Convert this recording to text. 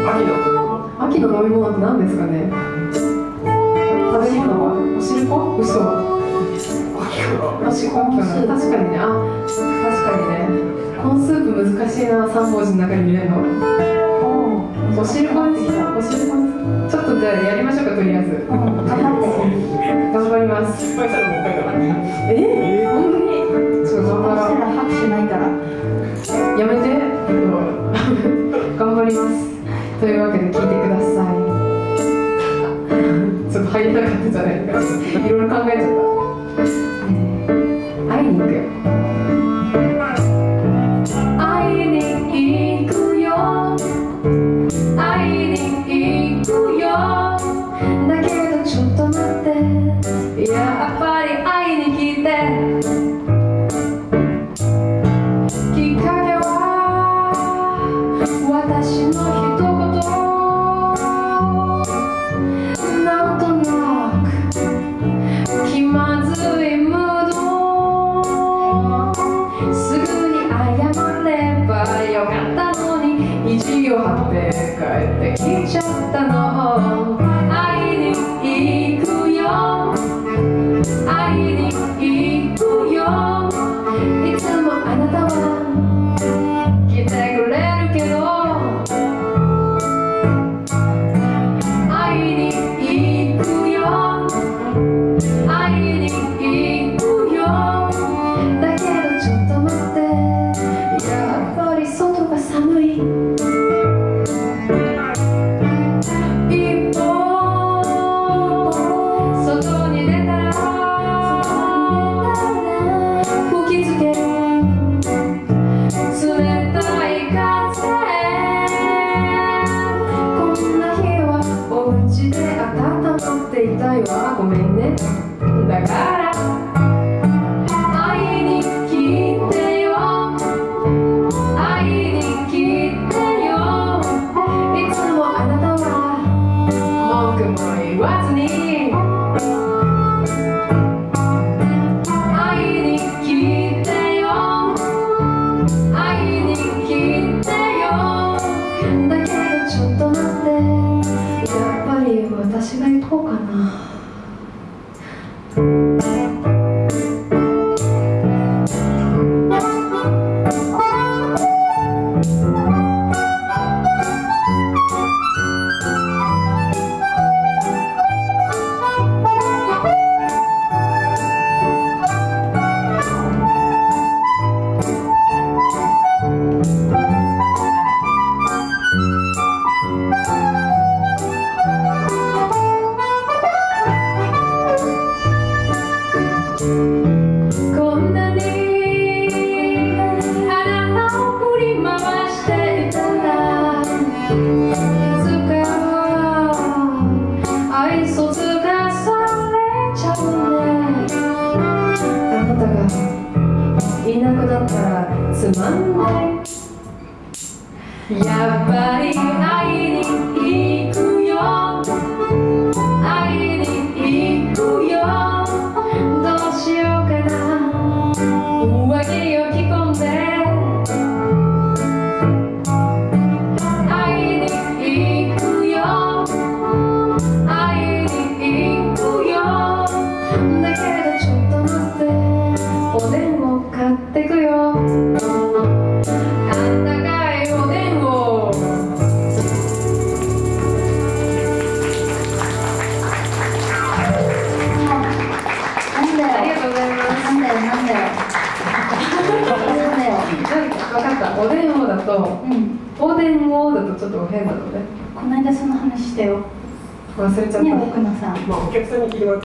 秋の飲み物って何ですかね。食べ物はおしるこ？嘘。確かにね。確かにね。コーンスープ難しいな。3文字の中に入れるの。おしるこってきた。おしるこ。ちょっとじゃあやりましょうか、とりあえず。頑張ります。本当に？ちょっと頑張ろう。 拍手ないから。 やめて。頑張ります。というわけで聞いてください。ちょっと入れなかったじゃないか。いろいろ考えちゃった。会いに行くよ。会いに行くよ。会いに行くよ。だけどちょっと待って。やっぱり会いに来て。きっかけは私の一言。なんとなく気まずいムード。すぐに謝ればよかったのに意地を張って帰ってきちゃったの。会いに行くよ。会いに行くよ。いつもあなたは来てくれるけど。会いに行くよ。会いに行くよ。だけどちょっと待って。やっぱり外が寒い。一歩外に出たら吹きつける冷たい風。こんな日はお家で温まっていたいわ。ごめんね。だから会いに来てよ。会いに来てよ。いつもあなたは文句も言わずに会いに来てよ。会いに来てよ。だけどちょっと待って。やっぱり私が行こうかな。こんなにあなたを振り回していたらいつか愛想づかされちゃうね。あなたがいなくなったらつまんない。やっぱり会いに行くよ。会いに行くよ。どうしようかな。上着を着込んで会いに行くよ。会いに行くよ。だけどちょっと待って。おでんを買ってくよ。あったかいおでんを。ありがとうございます。 なんだよ。 分かった。おでんをだと、おでんをだとちょっと変なのね。 この間その話してよ。 忘れちゃった。 ね、奥野さん。 お客さんに聞いてもらって